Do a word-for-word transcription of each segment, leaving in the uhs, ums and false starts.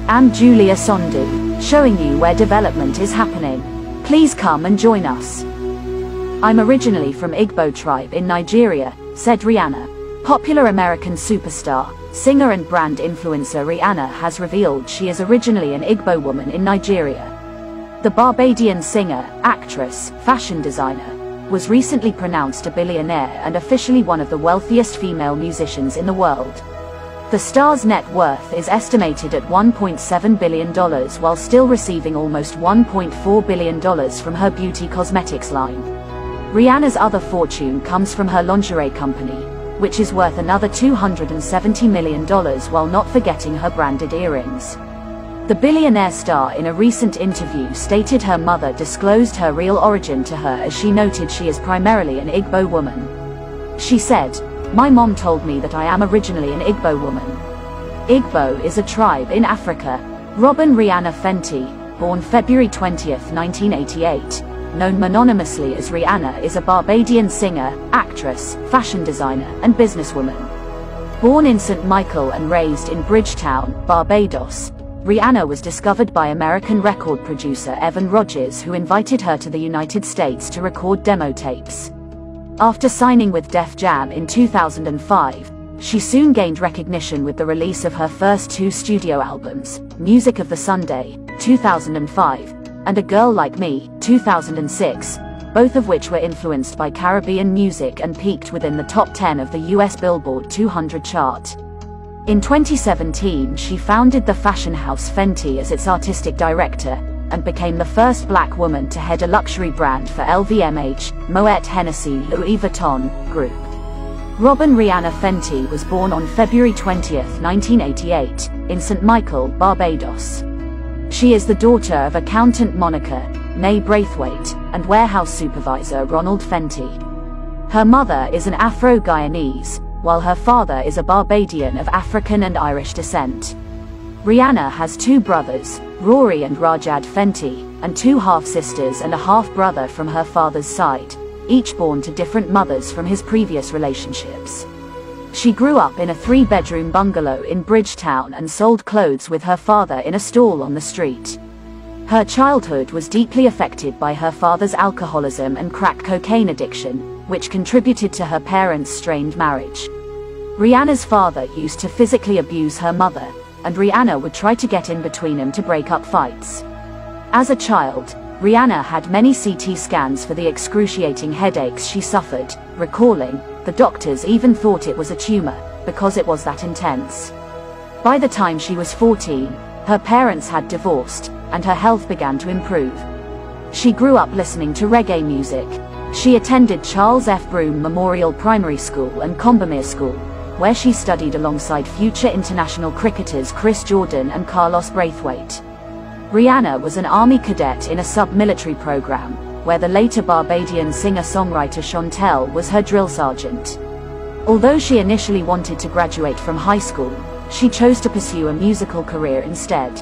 I'm Julia Sondu, showing you where development is happening. Please come and join us. I'm originally from Igbo tribe in Nigeria, said Rihanna. Popular American superstar, singer and brand influencer Rihanna has revealed she is originally an Igbo woman in Nigeria. The Barbadian singer, actress, fashion designer, was recently pronounced a billionaire and officially one of the wealthiest female musicians in the world. The star's net worth is estimated at one point seven billion dollars while still receiving almost one point four billion dollars from her beauty cosmetics line. Rihanna's other fortune comes from her lingerie company, which is worth another two hundred seventy million dollars, while not forgetting her branded earrings. The billionaire star in a recent interview stated her mother disclosed her real origin to her, as she noted she is primarily an Igbo woman. She said, "My mom told me that I am originally an Igbo woman." Igbo is a tribe in Africa. Robin Rihanna Fenty, born February twentieth nineteen eighty-eight, known mononymously as Rihanna, is a Barbadian singer, actress, fashion designer, and businesswoman. Born in Saint Michael and raised in Bridgetown, Barbados, Rihanna was discovered by American record producer Evan Rogers, who invited her to the United States to record demo tapes. After signing with Def Jam in two thousand five, she soon gained recognition with the release of her first two studio albums, Music of the Sunday, two thousand five, and A Girl Like Me, two thousand six, both of which were influenced by Caribbean music and peaked within the top ten of the U S Billboard two hundred chart. In twenty seventeen, she founded the fashion house Fenty as its artistic director, and became the first black woman to head a luxury brand for L V M H, Moet Hennessy Louis Vuitton Group. Robin Rihanna Fenty was born on February twentieth nineteen eighty-eight, in Saint Michael, Barbados. She is the daughter of accountant Monica, née Braithwaite, and warehouse supervisor Ronald Fenty. Her mother is an Afro-Guyanese, while her father is a Barbadian of African and Irish descent. Rihanna has two brothers, Rory and Rajad Fenty, and two half-sisters and a half-brother from her father's side, each born to different mothers from his previous relationships. She grew up in a three-bedroom bungalow in Bridgetown and sold clothes with her father in a stall on the street. Her childhood was deeply affected by her father's alcoholism and crack cocaine addiction, which contributed to her parents' strained marriage. Rihanna's father used to physically abuse her mother, and Rihanna would try to get in between them to break up fights. As a child, Rihanna had many C T scans for the excruciating headaches she suffered, recalling, "The doctors even thought it was a tumor, because it was that intense." By the time she was fourteen, her parents had divorced, and her health began to improve. She grew up listening to reggae music. She attended Charles F. Broome Memorial Primary School and Combermere School, where she studied alongside future international cricketers Chris Jordan and Carlos Braithwaite. Rihanna was an Army cadet in a sub-military program, where the later Barbadian singer-songwriter Chantel was her drill sergeant. Although she initially wanted to graduate from high school, she chose to pursue a musical career instead.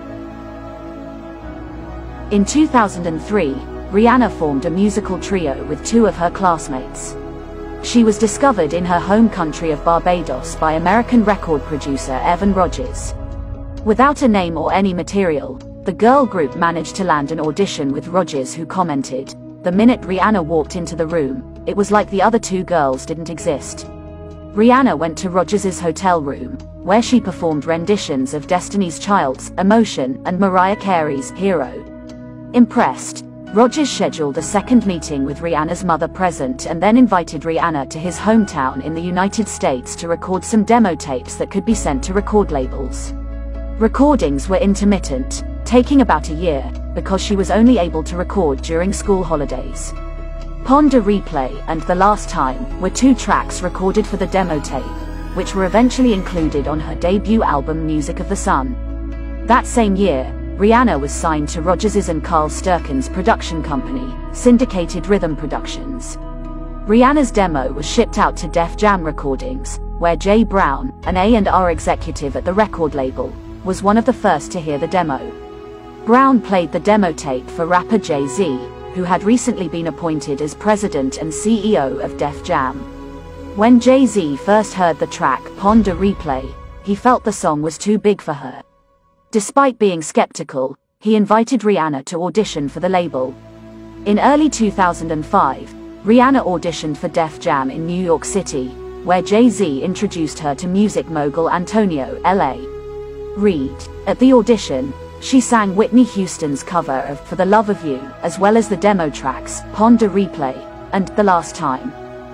In two thousand three, Rihanna formed a musical trio with two of her classmates. She was discovered in her home country of Barbados by American record producer Evan Rogers. Without a name or any material, the girl group managed to land an audition with Rogers, who commented, "The minute Rihanna walked into the room, it was like the other two girls didn't exist." Rihanna went to Rogers's hotel room, where she performed renditions of Destiny's Child's Emotion and Mariah Carey's Hero. Impressed, Rogers scheduled a second meeting with Rihanna's mother present and then invited Rihanna to his hometown in the United States to record some demo tapes that could be sent to record labels. Recordings were intermittent, taking about a year, because she was only able to record during school holidays. Pon de Replay and The Last Time were two tracks recorded for the demo tape, which were eventually included on her debut album Music of the Sun. That same year, Rihanna was signed to Rogers's and Carl Sturken's production company, Syndicated Rhythm Productions. Rihanna's demo was shipped out to Def Jam Recordings, where Jay Brown, an A and R executive at the record label, was one of the first to hear the demo. Brown played the demo tape for rapper Jay-Z, who had recently been appointed as president and C E O of Def Jam. When Jay-Z first heard the track Pon de Replay, he felt the song was too big for her. Despite being skeptical, he invited Rihanna to audition for the label. In early two thousand five, Rihanna auditioned for Def Jam in New York City, where Jay-Z introduced her to music mogul Antonio L A Reid. At the audition, she sang Whitney Houston's cover of For the Love of You, as well as the demo tracks Pon de Replay and The Last Time.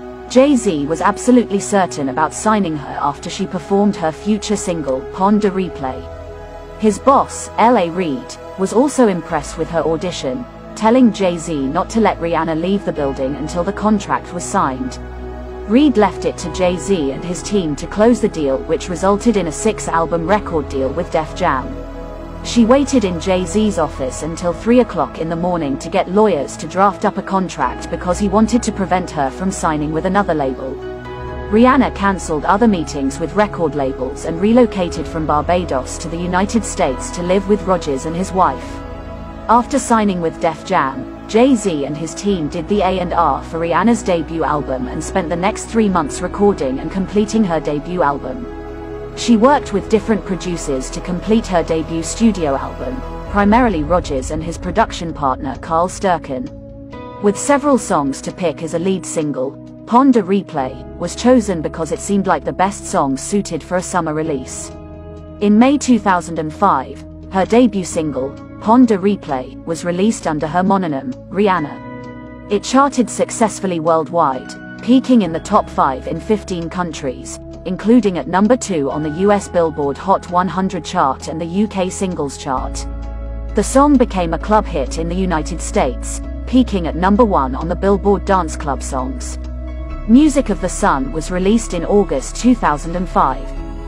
Jay-Z was absolutely certain about signing her after she performed her future single Pon de Replay. His boss, L A Reid, was also impressed with her audition, telling Jay-Z not to let Rihanna leave the building until the contract was signed. Reid left it to Jay-Z and his team to close the deal, which resulted in a six-album record deal with Def Jam. She waited in Jay-Z's office until three o'clock in the morning to get lawyers to draft up a contract because he wanted to prevent her from signing with another label. Rihanna cancelled other meetings with record labels and relocated from Barbados to the United States to live with Rodgers and his wife. After signing with Def Jam, Jay-Z and his team did the A and R for Rihanna's debut album and spent the next three months recording and completing her debut album. She worked with different producers to complete her debut studio album, primarily Rodgers and his production partner Carl Sturken. With several songs to pick as a lead single, Pon de Replay was chosen because it seemed like the best song suited for a summer release. In May two thousand five, her debut single, Pon de Replay, was released under her mononym, Rihanna. It charted successfully worldwide, peaking in the top five in fifteen countries, including at number two on the U S Billboard Hot one hundred chart and the U K Singles Chart. The song became a club hit in the United States, peaking at number one on the Billboard Dance Club Songs. Music of the Sun was released in August two thousand five.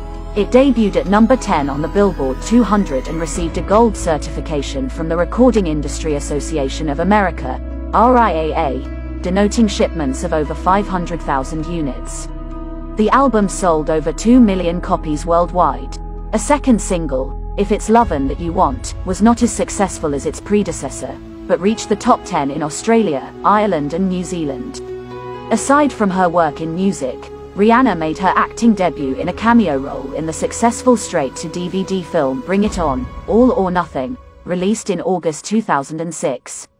It debuted at number ten on the Billboard two hundred and received a gold certification from the Recording Industry Association of America, R I A A, denoting shipments of over five hundred thousand units. The album sold over two million copies worldwide. A second single, If It's Lovin' That You Want, was not as successful as its predecessor, but reached the top ten in Australia, Ireland and New Zealand. Aside from her work in music, Rihanna made her acting debut in a cameo role in the successful straight-to-D V D film Bring It On, All or Nothing, released in August two thousand six.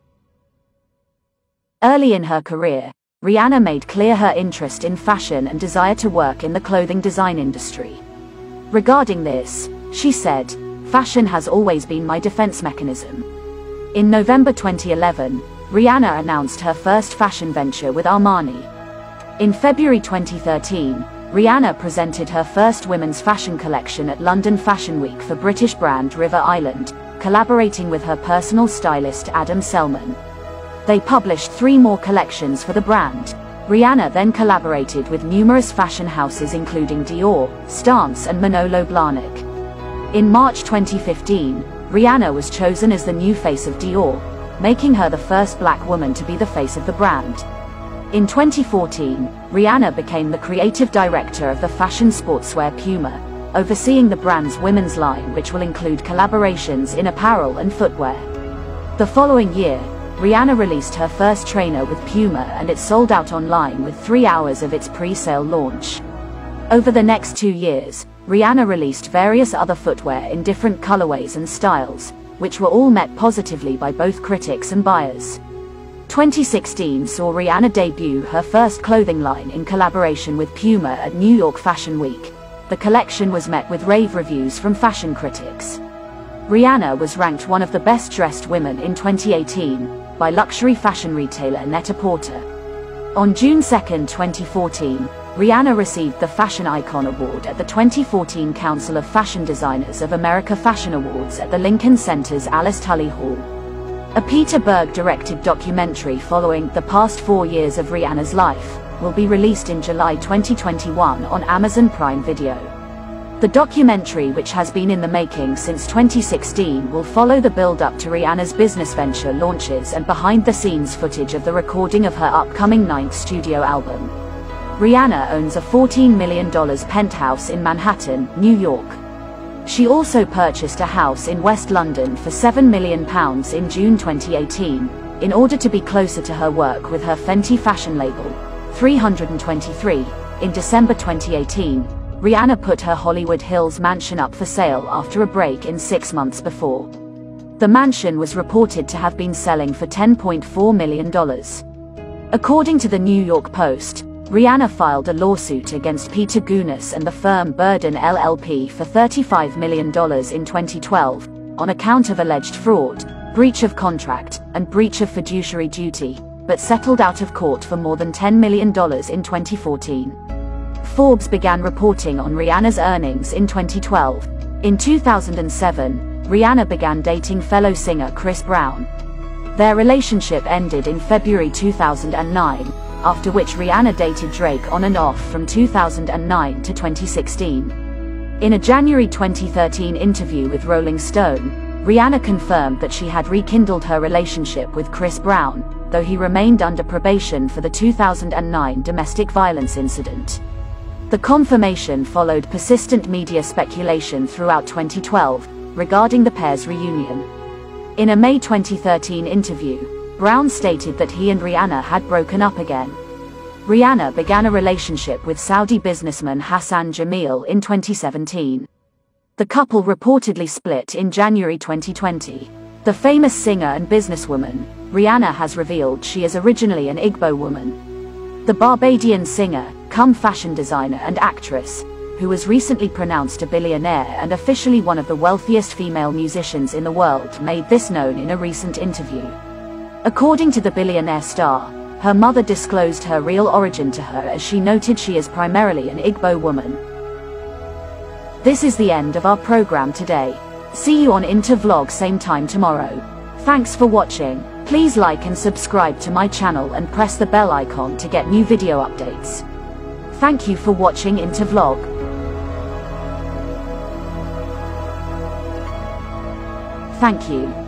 Early in her career, Rihanna made clear her interest in fashion and desire to work in the clothing design industry. Regarding this, she said, "Fashion has always been my defense mechanism." In November twenty eleven, Rihanna announced her first fashion venture with Armani. In February twenty thirteen, Rihanna presented her first women's fashion collection at London Fashion Week for British brand River Island, collaborating with her personal stylist Adam Selman. They published three more collections for the brand. Rihanna then collaborated with numerous fashion houses including Dior, Stance and Manolo Blahnik. In March twenty fifteen, Rihanna was chosen as the new face of Dior, making her the first black woman to be the face of the brand. In twenty fourteen, Rihanna became the creative director of the fashion sportswear Puma, overseeing the brand's women's line, which will include collaborations in apparel and footwear. The following year, Rihanna released her first trainer with Puma and it sold out online with three hours of its pre-sale launch. Over the next two years, Rihanna released various other footwear in different colorways and styles, which were all met positively by both critics and buyers. twenty sixteen saw Rihanna debut her first clothing line in collaboration with Puma at New York Fashion Week. The collection was met with rave reviews from fashion critics. Rihanna was ranked one of the best-dressed women in twenty eighteen by luxury fashion retailer Net-a-Porter. On June second, twenty fourteen, Rihanna received the Fashion Icon Award at the twenty fourteen Council of Fashion Designers of America Fashion Awards at the Lincoln Center's Alice Tully Hall. A Peter Berg-directed documentary following the past four years of Rihanna's life will be released in July twenty twenty-one on Amazon Prime Video. The documentary, which has been in the making since twenty sixteen, will follow the build-up to Rihanna's business venture launches and behind-the-scenes footage of the recording of her upcoming ninth studio album. Rihanna owns a fourteen million dollar penthouse in Manhattan, New York. She also purchased a house in West London for seven million pounds in June twenty eighteen, in order to be closer to her work with her Fenty fashion label. three hundred twenty-three. In December twenty eighteen, Rihanna put her Hollywood Hills mansion up for sale after a break-in six months before. The mansion was reported to have been selling for ten point four million dollars. According to the New York Post, Rihanna filed a lawsuit against Peter Gunas and the firm Burden L L P for thirty-five million dollars in twenty twelve, on account of alleged fraud, breach of contract, and breach of fiduciary duty, but settled out of court for more than ten million dollars in twenty fourteen. Forbes began reporting on Rihanna's earnings in twenty twelve. In two thousand seven, Rihanna began dating fellow singer Chris Brown. Their relationship ended in February two thousand nine, after which Rihanna dated Drake on and off from two thousand nine to twenty sixteen. In a January twenty thirteen interview with Rolling Stone, Rihanna confirmed that she had rekindled her relationship with Chris Brown, though he remained under probation for the two thousand nine domestic violence incident. The confirmation followed persistent media speculation throughout twenty twelve regarding the pair's reunion. In a May twenty thirteen interview, Brown stated that he and Rihanna had broken up again. Rihanna began a relationship with Saudi businessman Hassan Jameel in twenty seventeen. The couple reportedly split in January twenty twenty. The famous singer and businesswoman, Rihanna has revealed she is originally an Igbo woman. The Barbadian singer, cum fashion designer and actress, who was recently pronounced a billionaire and officially one of the wealthiest female musicians in the world, made this known in a recent interview. According to the billionaire star, her mother disclosed her real origin to her, as she noted she is primarily an Igbo woman. This is the end of our program today. See you on Intervlog same time tomorrow. Thanks for watching. Please like and subscribe to my channel and press the bell icon to get new video updates. Thank you for watching Intervlog. Thank you.